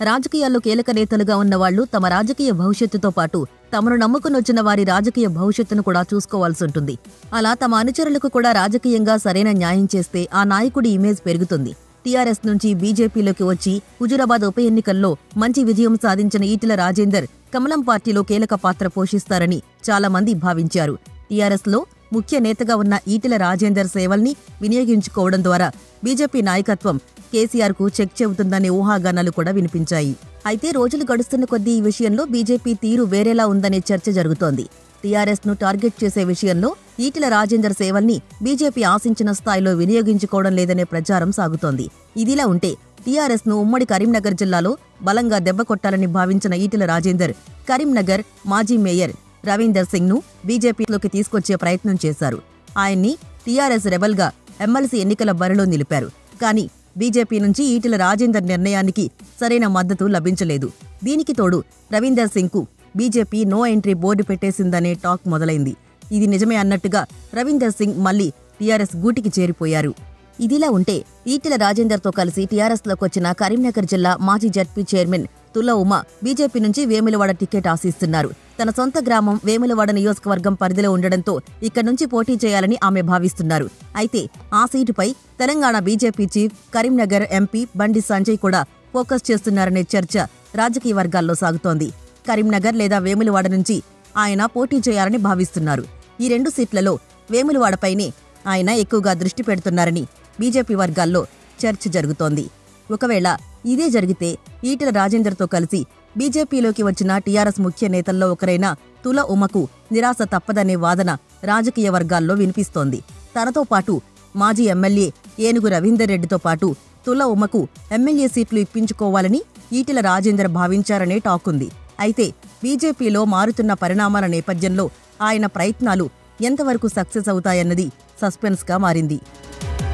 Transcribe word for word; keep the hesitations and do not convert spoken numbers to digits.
రాజకీయాల్లో కీలక నేతలుగా ఉన్నవాళ్లు తమ రాజకీయ భవిష్యత్తుతో పాటు తమను నమ్ముకునొచ్చిన వారి రాజకీయ భవిష్యత్తును కూడా చూసుకోవాల్సి ఉంటుంది. అలా తమ అనుచరులకు కూడా రాజకీయంగా సరైన న్యాయం చేస్తే ఆ నాయకుడి ఇమేజ్ పెరుగుతుంది. టీఆర్ఎస్ నుంచి బీజేపీలోకి వచ్చి హుజూరాబాద్ ఉప ఎన్నికల్లో మంచి విజయం సాధించిన ఈటెల రాజేందర్ కమలం పార్టీలో కీలక పాత్ర పోషిస్తారని చాలా మంది భావించారు. టీఆర్ఎస్ లో ముఖ్య నేతగా ఉన్న ఈటెల రాజేందర్ సేవల్ని వినియోగించుకోవడం ద్వారా బీజేపీ నాయకత్వం కేసీఆర్ కు చెక్ చెబుతుందనే ఊహాగానాలు కూడా వినిపించాయి. అయితే రోజులు గడుస్తున్న కొద్దీ ఈ విషయంలో బీజేపీ తీరు వేరేలా ఉందనే చర్చ జరుగుతోంది. టీఆర్ఎస్ ను టార్గెట్ చేసే విషయంలో ఈటెల రాజేందర్ సేవల్ని బీజేపీ ఆశించిన స్థాయిలో వినియోగించుకోవడం లేదనే ప్రచారం సాగుతోంది. ఇదిలా ఉంటే టీఆర్ఎస్ ను ఉమ్మడి కరీంనగర్ జిల్లాలో బలంగా దెబ్బకొట్టాలని భావించిన ఈటెల రాజేందర్ కరీంనగర్ మాజీ మేయర్ రవీందర్ సింగ్ ను బీజేపీలోకి తీసుకొచ్చే ప్రయత్నం చేశారు. ఆయన్ని టీఆర్ఎస్ రెబల్ గా ఎమ్మెల్సీ ఎన్నికల బరిలో నిలిపారు. కానీ బీజేపీ నుంచి ఈటెల రాజేందర్ నిర్ణయానికి సరైన మద్దతు లభించలేదు. దీనికి తోడు రవీందర్ సింగ్ కు బీజేపీ నో ఎంట్రీ బోర్డు పెట్టేసిందనే టాక్ మొదలైంది. ఇది నిజమే అన్నట్టుగా రవీందర్ సింగ్ మళ్లీ టీఆర్ఎస్ గూటికి చేరిపోయారు. ఇదిలా ఉంటే ఈటెల రాజేందర్తో కలిసి టీఆర్ఎస్లోకి వచ్చిన కరీంనగర్ జిల్లా మాజీ జడ్పీ చైర్మన్ తుల ఉమ బీజేపీ నుంచి వేములవాడ టికెట్ ఆశిస్తున్నారు. తన సొంత గ్రామం వేములవాడ నియోజకవర్గం పరిధిలో ఉండడంతో ఇక్కడి నుంచి పోటీ చేయాలని ఆమె భావిస్తున్నారు. అయితే ఆ సీటుపై Telangana BJP chief Karimnagar MP Bandi Sanjay కూడా ఫోకస్ చేస్తున్నారనే చర్చ రాజకీయ వర్గాల్లో సాగుతోంది. కరీంనగర్ లేదా వేములవాడ నుంచి ఆయన పోటీ చేయాలని భావిస్తున్నారు. ఈ రెండు సీట్లలో వేములవాడపైనే ఆయన ఎక్కువగా దృష్టి పెడుతున్నారని బీజేపీ వర్గాల్లో చర్చ జరుగుతోంది. ఒకవేళ ఇదే జరిగితే ఈటెల రాజేందర్తో కలిసి బీజేపీలోకి వచ్చిన టీఆర్ఎస్ ముఖ్య నేతల్లో ఒకరైన తుల ఉమకు నిరాశ తప్పదనే వాదన రాజకీయ వర్గాల్లో వినిపిస్తోంది. తనతో పాటు మాజీ ఎమ్మెల్యే ఏనుగు రవీందర్ రెడ్డితో పాటు తుల ఉమకు ఎమ్మెల్యే సీట్లు ఇప్పించుకోవాలని ఈటెల రాజేందర్ భావించారనే టాక్ ఉంది. అయితే బీజేపీలో మారుతున్న పరిణామాల నేపథ్యంలో ఆయన ప్రయత్నాలు ఎంతవరకు సక్సెస్ అవుతాయన్నది సస్పెన్స్ గా మారింది.